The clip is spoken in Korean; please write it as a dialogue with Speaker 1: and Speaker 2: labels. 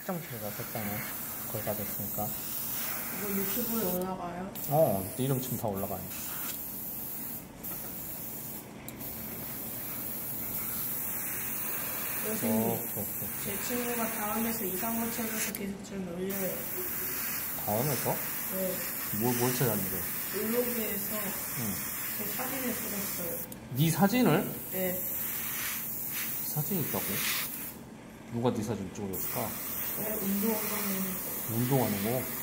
Speaker 1: 설정표가 됐다네. 거의 다 됐으니까.
Speaker 2: 이거 유튜브에 올라가요?
Speaker 1: 네 이름 치면 다 올라가요.
Speaker 2: 선생님, 제 친구가 다음에서 이상한 거 찾아서 계속 좀 올려요.
Speaker 1: 다음에서?
Speaker 2: 네.
Speaker 1: 뭘 찾았는데?
Speaker 2: 블로그에서 제 사진을 찍었어요.
Speaker 1: 네 사진을?
Speaker 2: 네.
Speaker 1: 사진이 있다고? 누가 네 사진 찍어줬을까?
Speaker 2: 네, 운동하는
Speaker 1: 운동하는 거?